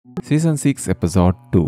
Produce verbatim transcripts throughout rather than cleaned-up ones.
Season six Episode two.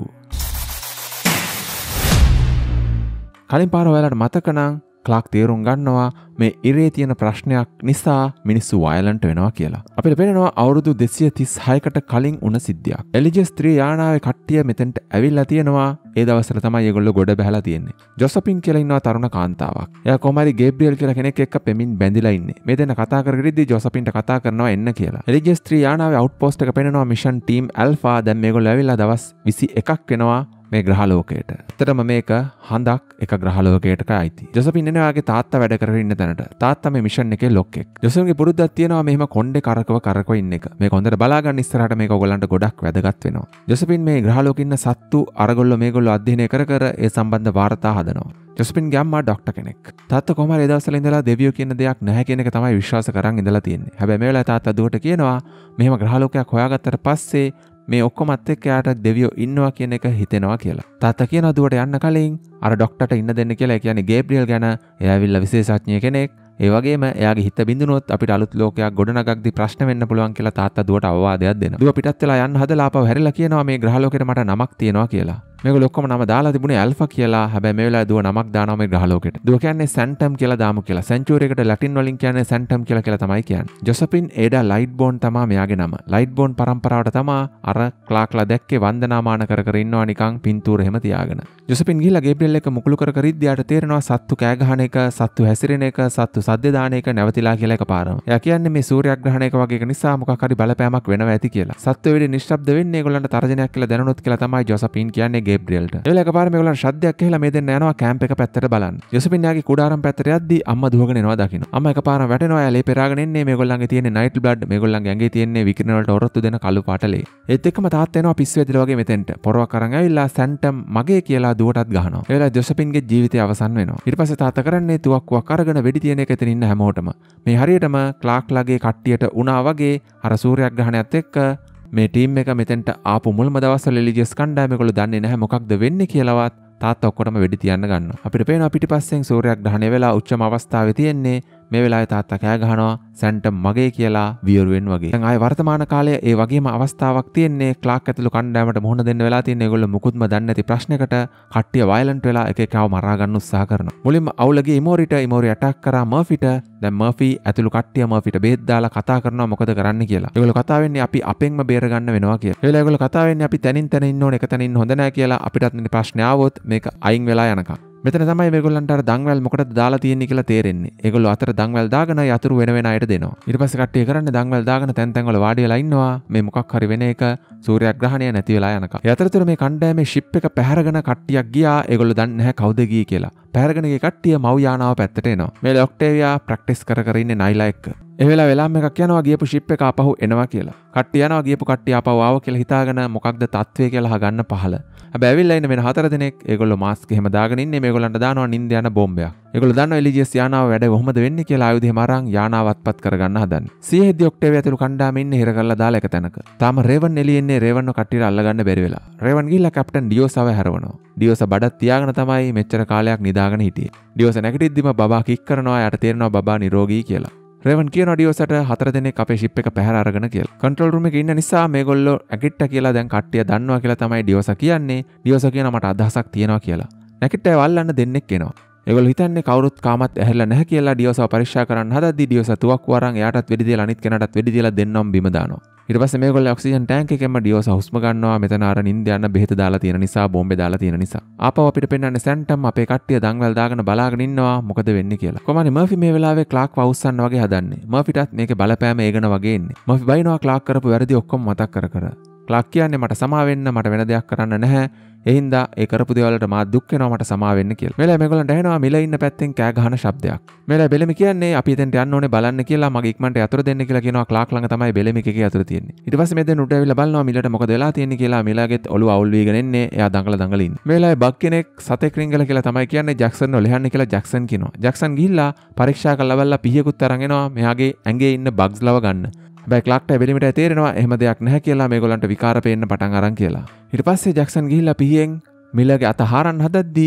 කලින් පාර ඔයාලට මතක නම් ක්ලාක් තේරුම් ගන්නවා මේ ඉරේ තියෙන ප්‍රශ්නයක් නිසා මිනිස්සු වයලන්ට් වෙනවා කියලා. අපිට පේනවා අවුරුදු දෙසිය තිස් හයකට කලින් වුණ සිද්ධියක්. එලිජස් ත්‍රී යානාවේ කට්ටිය මෙතෙන්ට ඇවිල්ලා තියෙනවා. ඒ දවස්වල තමයි ඒගොල්ලෝ ගොඩ බහලා තියෙන්නේ. ජොසපින් කියලා ඉන්නවා තරුණ කාන්තාවක්. එයා කොහමරි ගේබ්‍රියල් කියලා කෙනෙක් එක්ක පෙමින් බැඳිලා ඉන්නේ. මේ දෙන්න කතා කරගෙන ඉද්දි ජොසපින්ට කතා කරනවා එන්න කියලා. එලිජස් ත්‍රී යානාවේ අවුට්පෝස්ට් එක පෙන්නනවා මිෂන් ටීම් ඇල්ෆා. දැන් මේගොල්ලෝ ඇවිල්ලා දවස් විසි එකක් වෙනවා මේ ග්‍රහලෝකයට. ඇත්තටම මේක හඳක් එක ග්‍රහලෝකයකට අයිති. ජොසපින් එනවා යාගේ තාත්තා වැඩ කරගෙන ඉන්න තැනට. තාත්තා මේ මිෂන් එකේ ලොක්ෙක්. ජොසපින්ගේ පුරුද්දක් තියෙනවා මෙහෙම කොණ්ඩේ කරකව කරකව ඉන්න එක. මේක හොඳට බලා ගන්න ඉස්සරහට මේක ඔයගොල්ලන්ට ගොඩක් වැදගත් වෙනවා. ජොසපින් මේ ග්‍රහලෝකෙ ඉන්න සත්තු අරගොල්ලෝ මේගොල්ලෝ අධ්‍යයනය කර කර ඒ සම්බන්ධ වාර්තා හදනවා. ජොසපින්ගේ අම්මා ડોක්ටර් කෙනෙක්. තාත්තා කොහමද ඒ දවස්වල ඉඳලා දෙවියෝ කියන දෙයක් නැහැ කියන එක තමයි විශ්වාස කරන් ඉඳලා තියෙන්නේ. හැබැයි මේ වෙලාවේ තාත්තා දුවට කියනවා මෙහෙම ග්‍රහලෝකයක් හොයාගත්තට පස්සේ මේ ඔක්කොමත් එක්ක යාට දෙවියෝ ඉන්නවා කියන එක හිතෙනවා කියලා. තාත්තා කියනවා දුවට යන්න කලින් අර ડોක්ටර්ට ඉන්න දෙන්න කියලා. ඒ කියන්නේ ගේබ්‍රියල් ගැන එයා ඇවිල්ලා විශේෂඥ කෙනෙක්. ඒ වගේම එයාගේ හිත බින්දුනොත් අපිට අලුත් ලෝකයක් ගොඩනගද්දි ප්‍රශ්න වෙන්න පුළුවන් කියලා තාත්තා දුවට අවවාදයක් දෙනවා. දුව පිටත් වෙලා යන්න හදලා ආපහු හැරිලා කියනවා මේ ග්‍රහලෝකෙට මට නමක් තියෙනවා කියලා. මේගොල්ලෝ ඔක්කොම නම දාලා තිබුණේ ඇල්ෆා කියලා. හැබැයි මේ වෙලාවේ දුව නමක් දානවා මේ ග්‍රහලෝකෙට. දුව කියන්නේ සැන්ටම් කියලා දාමු කියලා. සෙන්චුරි එකට ලැටින් වලින් කියන්නේ සැන්ටම් කියලා කියලා තමයි කියන්නේ. ජොසපින් ඒඩා ලයිට්බෝන් තමයි මෙයාගේ නම. ලයිට්බෝන් පරම්පරාවට තමයි අර ක්ලාක්ලා දැක්කේ වන්දනාමාන කර කර ඉන්නවා නිකන් පින්තූර එහෙම තියාගෙන. ජොසපින් ගිහිල්ලා ගේබ්‍රියල් එක මුකුළු කර කර ඉද්දියාට තේරෙනවා සත්තු කෑ ගහන එක, සත්තු හැසිරෙන එක, සත්තු සද්ද දාන එක නැවතිලා කියලා එකපාරම. එයා කියන්නේ මේ සූර්යග්‍රහණයක වගේ එක නිසා මොකක් හරි බලපෑමක් වෙනවා ඇති කියලා. සත්තු වෙලේ නිශ්ශබ්ද වෙන්නේ ඒගොල්ලන්ට තරජනයක් කියලා දැනුනොත් කියලා තමයි ජොසපින් කියන්නේ ගේබ්‍රියල්ට. එකපාර මේගොල්ලන් ශබ්දයක් ඇහිලා මේ දෙන්න යනවා කැම්ප් එක පැත්තට බලන්න. ජොසපින් යාගේ කුඩාරම් පැත්තට යද්දි අම්මා දුවගෙන එනවා දකින්න. අම්මා එකපාරම වැටෙනවා. එයා ලේ පෙරාගෙන එන්නේ මේගොල්ලන්ගේ තියෙන නයිට් බ්ලඩ්, මේගොල්ලන්ගේ ඇඟේ තියෙන විකිරණ වලට ඔරොත්තු දෙන කළු පාට ලේ. ඒත් එක්කම තාත්තා එනවා පිස්සු ඇදලා වගේ මෙතෙන්ට. පොරවක් අරන් ඇවිල්ලා සැන්ටම් මගේ කියලා දුවටත් ගහනවා. ඒ වෙලාවේ ජොසපින්ගේ ජීවිතය අවසන් වෙනවා. ඊට පස්සේ තාත්තා කරන්නේ තුවක්කුවක් අරගෙන වෙඩි තියෙන එක එතන ඉන්න හැමෝටම. මේ හරියටම ක්ලාක්ලාගේ කට්ටියට උනා වගේ අර සූර්යග්‍රහණයත් එක්ක මේ ටීම් එක මෙතෙන්ට ආපු මුල්ම දවස්වල එලිජස් කණ්ඩායම මේගොල්ලෝ දන්නේ නැහැ මොකක්ද වෙන්නේ කියලාවත්. තාත්තා ඔක්කොටම වෙඩි තියන්න ගන්නවා. අපිට පේනවා පිටිපස්සෙන් සූර්යග්‍රහණය වෙලා උච්චම අවස්ථාවේ තියෙන්නේ මේ වෙලාවේ තාත්තා කෑ ගහනවා සැන්ටම් මගේ කියලා වියරුවෙන් වගේ. දැන් ආයේ වර්තමාන කාලයේ ඒ වගේම අවස්ථාවක් තියෙන්නේ ක්ලාක් ඇතුළු කණ්ඩායමට මුහුණ දෙන්න වෙලා තියෙන ඒගොල්ලෝ මුකුත්ම දන්නේ නැති ප්‍රශ්නයකට කට්ටිය වයලන්ට් වෙලා එක එකව මරා ගන්න උත්සාහ කරනවා. මුලින්ම අවුලගේ ඉමෝරිට ඉමෝරි ඇටැක් කරා මර්ෆිට. දැන් මර්ෆි ඇතුළු කට්ටිය මර්ෆිට බේත් දාලා කතා කරනවා මොකද කරන්න කියලා. ඒගොල්ලෝ කතා වෙන්නේ අපි අපෙන්ම බේර ගන්න වෙනවා කියලා. ඒ වෙලාව ඒගොල්ලෝ කතා වෙන්නේ අපි තනින් තන ඉන්න ඕනේ එක තැන ඉන්න හොඳ නැහැ කියලා. අපිටත් මේ ප්‍රශ්න ආවොත් මේක අයින් වෙලා යනකම්. මෙතන තමයි මේගොල්ලන්ට අර දන්වැල් මොකටද දාලා තියෙන්නේ කියලා තේරෙන්නේ. ඒගොල්ලෝ අතර දන්වැල් දාගෙන යතුරු වෙන වෙන අයට දෙනවා. ඊට පස්සේ කට්ටිය කරන්නේ දන්වැල් දාගෙන තැන් තැන් වල වාඩි වෙලා ඉන්නවා. මේ මොකක් හරි වෙන එක සූර්යග්‍රහණය නැති වෙලා යනකම්. ඒ අතරතුර මේ කණ්ඩායමේ ෂිප් එක පැහැරගෙන කට්ටියක් ගියා. ඒගොල්ලෝ දන්නේ නැහැ කවුද ගියේ කියලා. පැහැරගෙන ගිය කට්ටිය මව් යානාව පැත්තට එනවා. මේ ඔක්ටේවියා ප්‍රැක්ටිස් කර කර ඉන්නේ නයිලා එක්ක. ඒ වෙලාව වෙලාම් එකක් යනවා ගියපු ෂිප් එක ආපහු එනවා කියලා. කට්ටිය යනවා ගියපු කට්ටිය ආපහු ආව කියලා හිතාගෙන මොකක්ද තත්ත්වය කියලා අහගන්න පහල. හැබැයි ඇවිල්ලා ඉන්න වෙන හතර දෙනෙක් ඒගොල්ලෝ මාස්ක් එහෙම දාගෙන ඉන්නේ. මේගොල්ලන්ට දානවා නින්ද යන බෝම්බයක්. ඒගොල්ලෝ දන්නවා එලිජස් යානාව වැඩ කොහොමද වෙන්නේ කියලා ආයුධ එහෙම අරන් යානාව අත්පත් කරගන්න හදන්නේ. සියහෙද්දි ඔක්ටේවියා ඇතුළු කණ්ඩායම ඉන්නේ හිර කරලා දාලා එක තැනක. තාම රේවන් එළියේ ඉන්නේ රේවන්ව කට්ටියට අල්ලගන්න බැරි වෙලා. රේවන් ගිහිල්ලා කැප්ටන් ඩියෝසව හැරවනවා. ඩියෝස බඩත් තියාගෙන තමයි මෙච්චර කාලයක් නිදාගෙන හිටියේ. ඩියෝස නැගිටිද්දිම බබා කික් කරනවා. යාට තේරෙනවා බබා නිරෝගී කියලා. රේවන් කියනවා ඩියෝසට හතර දෙනෙක් අපේ ෂිප් එක පැහැර අරගෙන කියලා. කන්ට්‍රෝල් රූම් එකේ ඉන්න නිසා මේගොල්ලෝ ඇකිට්ට කියලා දැන් කට්ටිය දන්නවා කියලා තමයි ඩියෝස කියන්නේ. ඩියෝස කියනවා මට අදහසක් තියෙනවා කියලා. නැකිට්ටය වල්ලන්න දෙන්නෙක් එනවා. ඒගොල්ලෝ හිතන්නේ කවුරුත් කාමත් ඇහැරලා නැහැ කියලා ඩියෝසව පරීක්ෂා කරන්න හදද්දි ඩියෝස තුවක්කුව අරන් එයාටත් වෙඩි තියලා අනිත් කෙනාටත් වෙඩි තියලා දෙන්නම බිම දානවා. ඊට පස්සේ මේගොල්ලෝ ඔක්සිජන් ටැංක් එකෙන්ම ඩියෝස හුස්ම ගන්නවා. මෙතන අර නිින්ද යන බෙහෙත දාලා තියෙන නිසා බෝම්බේ දාලා තියෙන නිසා. ආපහු අපිට පෙන්වන්නේ සැන්ටම් අපේ කට්ටිය දන්වැල් දාගෙන බලාගෙන ඉන්නවා මොකද වෙන්නේ කියලා. කොහොමද මර්ෆි මේ වෙලාවේ ක්ලාක් වවුස්සන්න වගේ හදන්නේ. මර්ෆිටත් මේකේ බලපෑම ඒගන වගේ ඉන්නේ. මර්ෆි බයිනවා ක්ලාක් කරපු වැරදි ඔක්කොම මතක් කර කර. ක්ලාක් කියන්නේ මට සමා වෙන්න මට වෙන දෙයක් කරන්න නැහැ. ඒ හින්දා ඒ කරපු දේවල් වලට මා දුක් වෙනවා මට සමා වෙන්න කියලා. මෙලයි මේගොල්ලන්ට ඇහෙනවා මිල ඉන්න පැත්තෙන් කෑ ගහන ශබ්දයක්. මෙලයි බෙලෙමි කියන්නේ අපි එතෙන්ට යන්න ඕනේ බලන්න කියලා මගේ ඉක්මනට යතුරු දෙන්න කියලා කියනවා. ක්ලාක් ළඟ තමයි බෙලෙමිකගේ යතුරු තියෙන්නේ. ඊට පස්සේ මේ දෙන්න උඩ ඇවිල්ලා බලනවා මිලට මොකද වෙලා තියෙන්නේ කියලා. මිලගෙත් ඔළුව අවුල් වීගෙන එන්නේ. එයා දඟල දඟල ඉන්නේ. මෙලයි බග් කෙනෙක් සතෙක් රින්ගල කියලා තමයි කියන්නේ. ජැක්සන් ඔලෙහන්නේ කියලා ජැක්සන් කියනවා. ජැක්සන් ගිහිල්ලා පරීක්ෂා කරලා බලලා පිහියකුත් අරන් එනවා මෙයාගේ ඇඟේ ඉන්න බග්ස් ලව ගන්න. හැබැයි ක්ලාක්ට බෙලෙමිට තේරෙනවා එහෙම දෙයක් නැහැ කියලා. මේගොල්ලන්ට විකාර පේන්න පටන් අරන් කියලා. ඊට පස්සේ ජැක්සන් ගිහිල්ලා පිහියෙන් මිලගේ අත හරන්න හදද්දී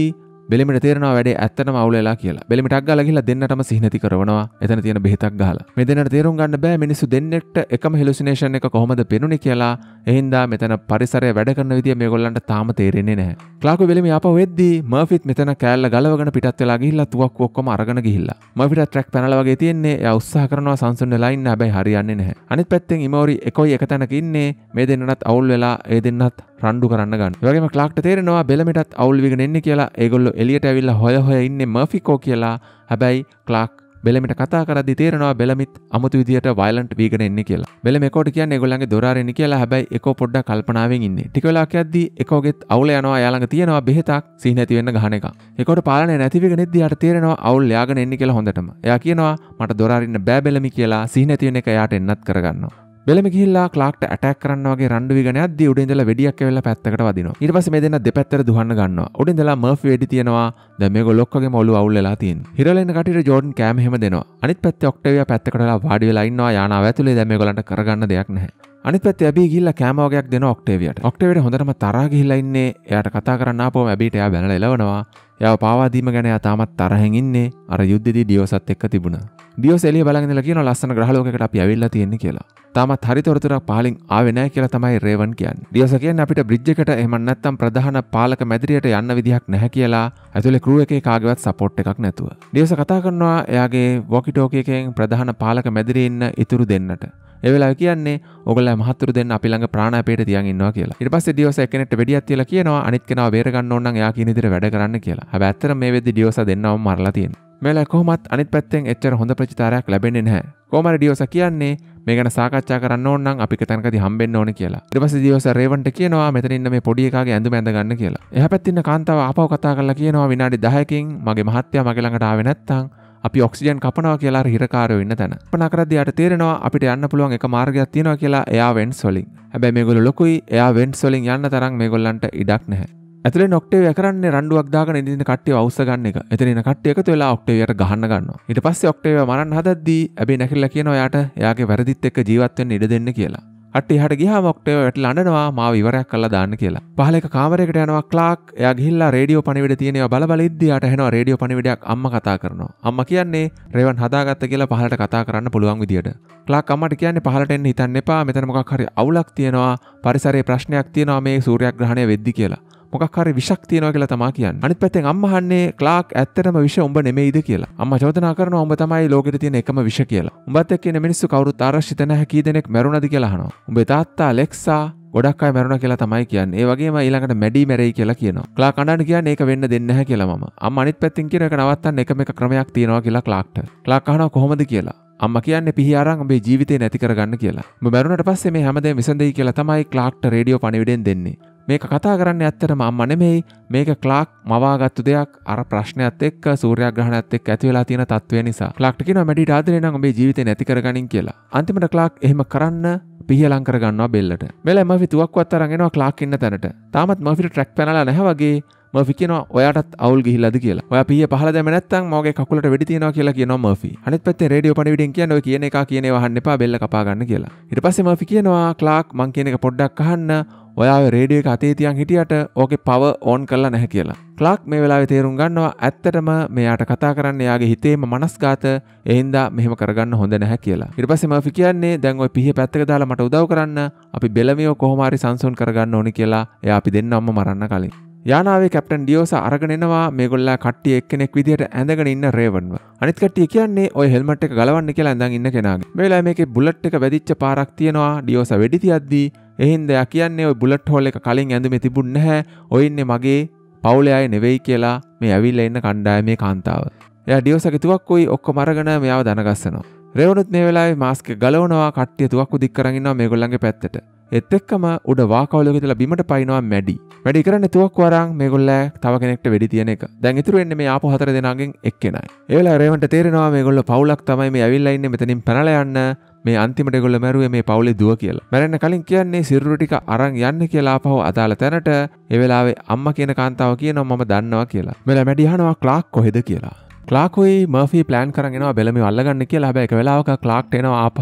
බෙලිමිට තේරෙනවා වැඩේ ඇත්තටම අවුල් වෙලා කියලා. බෙලිමිටක් ගාලා ගිහිල්ලා දෙන්නටම සිහිනති කරනවා. එතන තියෙන බෙහෙතක් ගහලා. මේ දෙන්නට තේරුම් ගන්න බෑ මිනිස්සු දෙන්නෙක්ට එකම හෙලුසිනේෂන් එක කොහොමද පෙනුනේ කියලා. එහෙන්දා මෙතන පරිසරය වැඩ කරන විදිය මේගොල්ලන්ට තාම තේරෙන්නේ නැහැ. ක්ලාක් බෙලිමි ආපහු වෙද්දී මර්ෆිත් මෙතන කෑල්ල ගලවගෙන පිටත් වෙලා ගිහිල්ලා තුවක්කු ඔක්කොම අරගෙන ගිහිල්ලා. මර්ෆිට ට්‍රැක් පැනල වගේ තියෙන්නේ. එයා උත්සාහ කරනවා සංසුන් වෙලා ඉන්න. හැබැයි හරියන්නේ නැහැ. අනිත් පැත්තෙන් ඉමෝරි එකයි එක තැනක ඉන්නේ. මේ දෙන්නටත් අවුල් වෙලා ඒ දෙන්නත් රණ්ඩු කරන්න ගන්න. ඒ වගේම ක්ලාක්ට තේරෙනවා බෙලමිටත් අවුල් විගෙන එන්නේ කියලා. ඒගොල්ලෝ එළියට ඇවිල්ලා හොය හොය ඉන්නේ මර්ෆිකෝ කියලා. හැබැයි ක්ලාක් බෙලමිට කතා කරද්දි තේරෙනවා බෙලමිත් අමුතු විදියට වයලන්ට් වීගෙන ඉන්නේ කියලා. බෙලම එකෝට කියන්නේ ඒගොල්ලන්ගේ දොර ආරෙන්නේ කියලා. හැබැයි එකෝ පොඩ්ඩක් කල්පනාවෙන් ඉන්නේ. ටික වෙලාවක් යද්දි එකෝගෙත් අවුල යනවා. එයා ළඟ තියෙනවා බෙහෙතක් සීහ නැති වෙන්න ගහන එක. ඒකෝට පාලනය නැති වෙගෙන ඉද්දි යාට තේරෙනවා අවුල් යාගෙන එන්නේ කියලා හොඳටම. එයා කියනවා මට දොර ආරින්න බෑ බෙලමි කියලා. සීහ නැති වෙන එක එයාට එන්නත් කරගන්නවා. බෙලමි ගිහිල්ලා ක්ලාක්ට ඇටැක් කරන්න වගේ රණ්ඩු විගෙන යද්දි උඩින් ඉඳලා වෙඩියක් ඇවිල්ලා පැත්තකට වදිනවා. ඊට පස්සේ මේ දෙන්න දෙපැත්තට දුහන්න ගන්නවා. උඩින් ඉඳලා මර්ෆි වෙඩි තියනවා. දැන් මේගොල්ලෝ ඔක්කොගේම ඔළුව අවුල් වෙලා තියෙනවා. හිරලා ඉන්න කටියට ජෝඩන් කෑම හැම දෙනවා. අනිත් පැත්තේ ඔක්ටේවියා පැත්තකට වෙලා වාඩි වෙලා ඉන්නවා. යානාව ඇතුලේ දැන් මේගොල්ලන්ට කරගන්න දෙයක් නැහැ. අනිත් පැත්තේ ඇබී ගිහිල්ලා කෑම වගේක් දෙනවා ඔක්ටේවියාට. ඔක්ටේවියාට හොඳටම තරහා ගිහිල්ලා ඉන්නේ. එයාට කතා කරන්න ආපුවම ඇබීට එයා බැනලා එලවනවා. එයාව පාවා දීම ගැන එයා තාමත් තරහෙන් ඉන්නේ. අර යුද්ධෙදී ඩියෝසත් එක්ක තිබුණා. ඩියෝස් එළිය බලන් ඉඳලා කියනවා ලස්සන ග්‍රහලෝකයකට අපි ඇවිල්ලා තියෙන්නේ කියලා. තාමත් හරි තොරතුරක් පහලින් ආවේ නැහැ කියලා තමයි රේවන් කියන්නේ. ඩියෝස් කියන්නේ අපිට බ්‍රිජ් එකට එහෙම නැත්නම් ප්‍රධාන පාලක මැදිරියට යන්න විදිහක් නැහැ කියලා. ඇතුලේ ක්‍රූ එකේ කාගේවත් සපෝට් එකක් නැතුව. ඩියෝස් කතා කරනවා එයාගේ වොකි ටෝකි එකෙන් ප්‍රධාන පාලක මැදිරියේ ඉන්න ඉතුරු දෙන්නට. ඒ වෙලාවේ කියන්නේ ඕගොල්ලෝ මහත්තුරු දෙන්න අපි ළඟ ප්‍රාණාපේට තියන් ඉන්නවා කියලා. ඊට පස්සේ ඩියෝස් එක්කෙනෙක්ට වෙඩියක් තියලා කියනවා අනිත් කෙනාව බේර ගන්න ඕන නම් එයා කියන විදිහට වැඩ කරන්න කියලා. හැබැයි ඇත්තටම මේ වෙද්දි ඩියෝස් දෙන්නවම මරලා තියෙනවා. මේලා කොහොමත් අනිත් පැත්තෙන් එච්චර හොඳ ප්‍රතිචාරයක් ලැබෙන්නේ නැහැ. කොහොමද ඩියෝස් කියන්නේ මේ ගැන සාකච්ඡා කරන්න ඕන නම් අපි කෙතනකදී හම්බෙන්න ඕනේ කියලා. ඊට පස්සේ ඩියෝස් රේවන්ට කියනවා මෙතන ඉන්න මේ පොඩි එකාගේ ඇඳුම ඇඳ ගන්න කියලා. එහා පැත්තේ ඉන්න කාන්තාව ආපහු කතා කරලා කියනවා විනාඩි දහයකින් මගේ මහත්තයා මගේ ළඟට ආවේ නැත්තම් අපි ඔක්සිජන් කපනවා කියලා අර හිරකාරයෝ ඉන්න තැන. කල්පනා කරද්දී යාට තේරෙනවා අපිට යන්න පුළුවන් එක මාර්ගයක් තියෙනවා කියලා එයා වෙන්ස් වලින්. හැබැයි මේගොල්ලෝ ලොකුයි එයා වෙන්ස් වලින් යන්න තරම් මේගොල්ලන්ට ඉඩක් නැහැ. ඇතුලෙන් ඔක්ටේවියා කරන්නේ රණ්ඩුවක් දාගෙන ඉඳින කට්ටිය අවශ්‍ය ගන්න එක. එතන ඉන්න කට්ටිය එකතු වෙලා ඔක්ටේවියාට ගහන්න ගන්නවා. ඊට පස්සේ ඔක්ටේවියා මරන්න හදද්දී ඇබේ නැකිලා කියනවා එයාට එයාගේ වැරදිත් එක්ක ජීවත් වෙන්න ඉඩ දෙන්න කියලා. කට්ටිය එහාට ගියාම ඔක්ටේවියා වැටලා අඬනවා මාව ඉවරයක් කරලා දාන්න කියලා. පහල එක කාමරයකට යනවා ක්ලාක්. එයා ගිහිල්ලා රේඩියෝ පණිවිඩ තියෙනවා බල බල ඉද්දී යාට එනවා රේඩියෝ පණිවිඩයක් අම්මා කතා කරනවා. අම්මා කියන්නේ රේවන් හදාගත්ත කියලා පහලට කතා කරන්න පුළුවන් විදියට. ක්ලාක් අම්මට කියන්නේ පහලට එන්න හිතන්න එපා. මෙතන මොකක් හරි අවුලක් තියෙනවා. පරිසරයේ ප්‍රශ්නයක් තියෙනවා මේ සූර්යග්‍රහණය වෙද්දි කියලා. මොකක් හරි විෂක් තියෙනවා කියලා තමයි කියන්නේ. අනිත් පැත්තෙන් අම්මා අහන්නේ ක්ලාක් ඇත්තටම විෂ උඹ නෙමෙයිද කියලා. අම්මා චෝදනා කරනවා උඹ තමයි ලෝකෙට තියෙන එකම විෂ කියලා. උඹත් එක්ක ඉන්න මිනිස්සු කවුරුත් ආරක්ෂිත නැහැ කී දෙනෙක් මැරුණාද කියලා අහනවා. උඹේ තාත්තා ලෙක්සා ගොඩක් අය මැරුණා කියලා තමයි කියන්නේ. ඒ වගේම ඊළඟට මැඩි මැරෙයි කියලා කියනවා. ක්ලාක් අඬන කියන්නේ ඒක වෙන්න දෙන්නේ නැහැ කියලා මම. අම්මා අනිත් පැත්තෙන් කියන එක නවත්තන්න එකම එක ක්‍රමයක් තියෙනවා කියලා ක්ලාක්ට. ක්ලාක් අහනවා කොහොමද කියලා. අම්මා කියන්නේ පිහි අරන් උඹේ ජීවිතේ නැති කරගන්න කියලා. උඹ මැරුණාට පස්සේ මේ හැමදේම විසඳෙයි කියලා තමයි ක්ලාක්ට රේඩියෝ පණිවිඩෙන් දෙන්නේ. මේක කතා කරන්නේ ඇත්තටම අම්මා නෙමෙයි. මේක ක්ලාක් මවාගත්තු දෙයක්. අර ප්‍රශ්නයත් එක්ක සූර්යග්‍රහණයත් එක්ක ඇති වෙලා තියෙන තත්ත්වය නිසා. ක්ලාක්ට කියනවා මැඩිට ආදරේ නම් උඹේ ජීවිතේ නැති කරගනින් කියලා. අන්තිමට ක්ලාක් එහෙම කරන්න පිහියලං කර ගන්නවා බෙල්ලට. මෙලයි මර්ෆි තුවක්කුවත් අරන් එනවා ක්ලාක් ඉන්න තැනට. තාමත් මර්ෆිට ට්‍රැක් පැනලා නැහැ වගේ. මර්ෆි කියනවා ඔයාටත් අවුල් ගිහිල්ලාද කියලා. ඔයා පීය පහල දැම්ම නැත්නම් මගේ කකුලට වෙඩි තියනවා කියලා කියනවා මර්ෆි. අනිත් පැත්තේ රේඩියෝ පණිවිඩෙන් කියන්නේ ඔය කියන එක කියන ඒවා අහන්න එපා බෙල්ල කපා ගන්න කියලා. ඊට පස්සේ මර්ෆි කියනවා ක්ලාක් මං කියන එක පොඩ්ඩක් අහන්න. ඔයා රේඩියෝ එක අතේ තියන් හිටියට ඕකේ පවර් ඕන් කරලා නැහැ කියලා. ක්ලාක් මේ වෙලාවේ තේරුම් ගන්නවා ඇත්තටම මෙයාට කතා කරන්න එයාගේ හිතේම මනස්ගත ඒ හින්දා මෙහෙම කරගන්න හොඳ නැහැ කියලා. ඊට පස්සේ මර්ෆි කියන්නේ දැන් ওই පිහිය පැත්තක දාලා මට උදව් කරන්න. අපි බෙලමියෝ කොහොම හරි සංසුන් කරගන්න ඕනි කියලා. එයා අපි දෙන්නම මරන්න කලින්. යානාවේ කැප්ටන් ඩියෝස අරගෙන එනවා මේගොල්ලා කට්ටිය එක්කෙනෙක් විදියට ඇඳගෙන ඉන්න රේවන්ව. අනිත් කට්ටිය කියන්නේ ඔය හෙල්මට් එක ගලවන්න කියලා ඇඳන් ඉන්න කෙනාගේ. මේ වෙලාවේ මේකේ බුලට් එක වැදිච්ච පාරක් තියෙනවා ඩියෝස වෙඩි තියද්දී. ඒ හින්දා යා කියන්නේ ඔය බුලට් හෝල් එක කලින් ඇඳුමේ තිබුණ නැහැ. ඔය ඉන්නේ මගේ පවුලේ අය නෙවෙයි කියලා මේ ඇවිල්ලා ඉන්න කණ්ඩායමේ කාන්තාව. එයා ඩියෝසගේ තුවක්කුයි ඔක්කොම අරගෙන මෙයාව දනගස්සනවා. රේවනුත් මේ වෙලාවේ මාස්ක් එක ගලවනවා කට්ටිය තුවක්කු දික් කරන් ඉන්නවා මේගොල්ලන්ගේ පැත්තට. ඒත් එක්කම උඩ වාකවලක ඉඳලා බිමට පයින්නවා මැඩි. මැඩි කරන්නේ තුවක්කු අරන් මේගොල්ලෝ තව කෙනෙක්ට වෙඩි තියන එක. දැන් ඉතුරු වෙන්නේ මේ ආපු හතර දෙනාගෙන් එක්කෙනයි. ඒ වෙලාවේ රේවන්ට තේරෙනවා මේගොල්ලෝ පවුලක් තමයි මේ ඇවිල්ලා ඉන්නේ මෙතනින් පැනලා යන්න. මේ අන්තිමට ඒගොල්ලෝ මැරුවේ මේ පවුලේ දුව කියලා. මැරෙන්න කලින් කියන්නේ සිරුරු ටික අරන් යන්න කියලා ආපහු අදාළ තැනට. ඒ වෙලාවේ අම්මා කියන කාන්තාව කියනවා මම දන්නවා කියලා. මෙලා මැඩි අහනවා ක්ලාක් කොහෙද කියලා. ක්ලාක්ෝයි මර්ෆි ප්ලෑන් කරන් එනවා බෙලමිව අල්ලගන්න කියලා. හැබැයි එක වෙලාවක ක්ලාක්ට එනවා ආපහු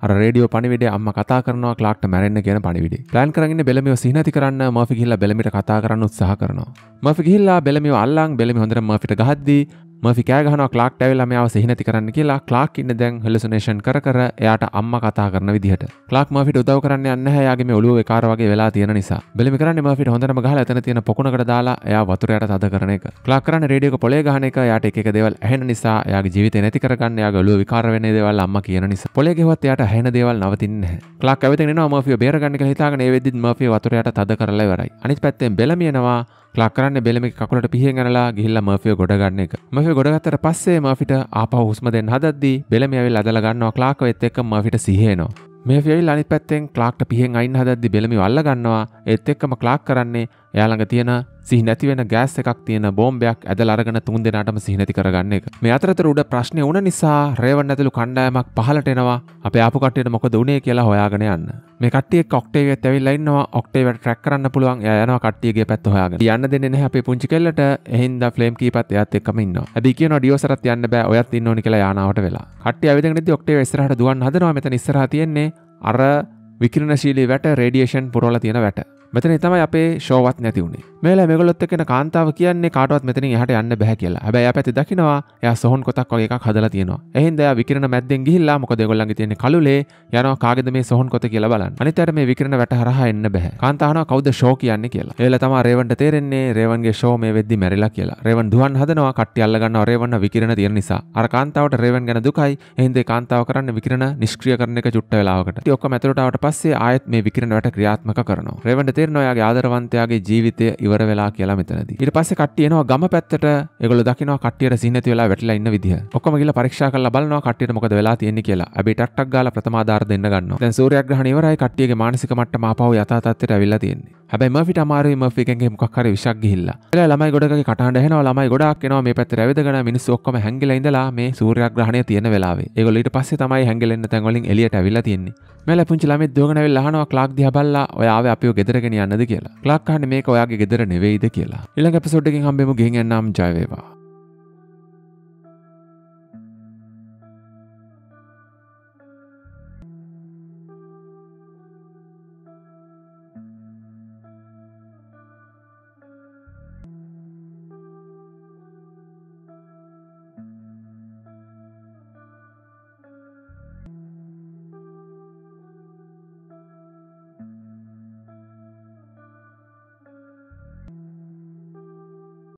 අර රේඩියෝ පණිවිඩය අම්මා කතා කරනවා ක්ලාක්ට මැරෙන්න කියන පණිවිඩය. ප්ලෑන් කරගෙන ඉන්නේ බෙලමිව සිහිනති කරන්න මර්ෆි ගිහිල්ලා බෙලමිට කතා කරන්න උත්සාහ කරනවා. මර්ෆි ගිහිල්ලා බෙලමිව අල්ලන් බෙලමි හොඳට මර්ෆිට ගහද්දී මර්ෆි කෑ ගහනවා ක්ලාක්ට ඇවිල්ලා මෙයාව සිහිනති කරන්න කියලා. ක්ලාක් ඉන්නේ දැන් හෙලුසිනේෂන් කර කර එයාට අම්මා කතා කරන විදිහට. ක්ලාක් මර්ෆිට උදව් කරන්න යන්නේ නැහැ. එයාගේ මේ ඔළුව විකාර වගේ වෙලා තියෙන නිසා. බෙලමි කරන්නේ මර්ෆිට හොඳටම ගහලා එතන තියෙන පොකුණකට දාලා එයා වතුරයට තද කරන එක. ක්ලාක් කරන්නේ රේඩියෝ එක පොලේ ගහන එක. එයාට එක එක දේවල් ඇහෙන නිසා එයාගේ ජීවිතේ නැති කරගන්න එයාගේ ඔළුව විකාර වෙන දේවල් අම්මා කියන නිසා. පොලේ ගෙවුවත් එයාට ඇහෙන දේවල් නවතින්නේ නැහැ. ක්ලාක් ඇවිත් එනවා මර්ෆිව බේරගන්න කියලා හිතාගෙන ඒ වෙද්දිත් මර්ෆිව වතුරයට තද කරලා ඉවරයි. අනිත් පැත්තෙන් බෙලමි එනවා ක්ලාක් කරන්නේ බෙලමිගේ කකුලට පිහින් ඇනලා ගිහිල්ලා මර්ෆිව ගොඩ ගන්න එක. මර්ෆිව ගොඩ ගත්තට පස්සේ මර්ෆිට ආපහු හුස්ම දෙන්න හදද්දී බෙලමි ඇවිල්ලා ඇදලා ගන්නවා ක්ලාක්ව එත් එක්ක මර්ෆිට සිහිය එනවා. මර්ෆි ඇවිල්ලා අනිත් පැත්තෙන් ක්ලාක්ට පිහින් අයින් හදද්දී බෙලමිව අල්ල ගන්නවා. ඒත් එක්කම ක්ලාක් කරන්නේ එයා ළඟ තියෙන සිහි නැති වෙන ගෑස් එකක් තියෙන බෝම්බයක් ඇදලා අරගෙන තුන් දෙනාටම සිහි නැති කරගන්න එක. මේ අතරතුර උඩ ප්‍රශ්නේ වුණ නිසා රේවන් ඇතුළු කණ්ඩායමක් පහලට එනවා. අපේ ආපු කට්ටියට මොකද වුනේ කියලා හොයාගෙන යන්න. මේ කට්ටිය එක්ක ඔක්ටේවියත් ඇවිල්ලා ඉන්නවා. ඔක්ටේවියට ට්‍රැක් කරන්න පුළුවන්. එයා යනවා කට්ටියගේ පැත්ත හොයාගෙන. යන්න දෙන්නේ නැහැ අපේ පුංචි කෙල්ලට. එහින්දා ෆ්ලේම් කීපත් එයාත් එක්කම ඉන්නවා. හැබැයි කියනවා ඩියෝසරත් යන්න බෑ. ඔයත් ඉන්න ඕනි කියලා යානාවට වෙලා. කට්ටිය ඇවිදගෙන ඉද්දි ඔක්ටේවිය ඉස්සරහට දුවන්න හදනවා. මෙතන ඉස්සරහා තියෙන්නේ අර විකිරණශීලී වැට රේඩියේෂන් පුරවලා තියෙන වැට. මෙතන තමයි අපේ ෂෝවත් නැති උනේ. මේලා මේගොල්ලොත් එක්ක එන කාන්තාව කියන්නේ කාටවත් මෙතනින් එහාට යන්න බෑ කියලා. හැබැයි එයා පැත්තේ දකින්නවා එයා සොහොන් කොටක් වගේ එකක් හදලා තියෙනවා. එහෙනම් එයා විකිරණ මැද්දෙන් ගිහිල්ලා මොකද ඒගොල්ලන්ගේ තියෙන කලුලේ යනවා කාගේද මේ සොහොන් කොත කියලා බලන්න. අනිත් අයට මේ විකිරණ වැට හරහා එන්න බෑ. කාන්තාව අහනවා කවුද ෂෝ කියන්නේ කියලා. ඒලා තමයි රේවන්ට තේරෙන්නේ රේවන්ගේ ෂෝ මේ වෙද්දි මැරිලා කියලා. රේවන් දුවන් හදනවා කට්ටිය අල්ල ගන්නවා රේවන්ව විකිරණ තියෙන නිසා. අර කාන්තාවට රේවන් ගැන දුකයි. එහෙනම් ඒ කාන්තාව කරන්නේ විකිරණ නිෂ්ක්‍රීය කරන එක චුට්ට වෙලාවකට. ඉතින් ඔක්කොම ඇතුළට ආවට පස්සේ ආයෙත් මේ විකිරණ වැට ක්‍රියාත්මක කරනවා. රේවන්ට තේරෙනවා එයාගේ ආදරවන්තයාගේ ජීවිතය ඉවර වෙලා කියලා මෙතනදී. ඊට පස්සේ කට්ටිය එනවා ගම පැත්තට. ඒගොල්ලෝ දකින්නවා කට්ටියට සිහි නැති වෙලා වැටිලා ඉන්න විදිහ. ඔක්කොම ගිහලා පරීක්ෂා කරලා බලනවා කට්ටියට මොකද වෙලා තියෙන්නේ කියලා. හැබැයි ටක් ටක් ගාලා ප්‍රථම ආධාර දෙන්න ගන්නවා. දැන් සූර්යග්‍රහණය ඉවරයි. කට්ටියගේ මානසික මට්ටම ආපහු යථා තත්ත්වයට ඇවිල්ලා තියෙන්නේ. හැබැයි මර්ෆිට අමාරුයි මර්ෆිගෙන්ගේ මොකක් හරි විශක් ගිහිල්ලා. එලා ළමයි ගොඩකගේ කටහඬ ඇහෙනවා. ළමයි ගොඩාක් එනවා මේ පැත්තට ඇවිදගෙන මිනිස්සු ඔක්කොම හැංගිලා ඉඳලා මේ සූර්යග්‍රහණය තියෙන වෙලාවේ. ඒගොල්ලෝ ඊට පස්සේ තමයි හැංගිලා ඉන්න තැන් වලින් එළියට ඇවිල්ලා තියෙන්නේ. මෙලා පුංචි ළමයි දුවගෙන ඇවිල්ලා අහනවා ක්ලාක් දිහා බලලා ඔය ආවේ අපිව ගෙදර ගෙන යන්නද කියලා. ක්ලාක් අහන්නේ මේක ඔයාගේ ගෙදර නෙවෙයිද කියලා. ඊළඟ එපිසෝඩ් එකකින් හම්බෙමු. ගෙහින් යන්නම් ජය වේවා.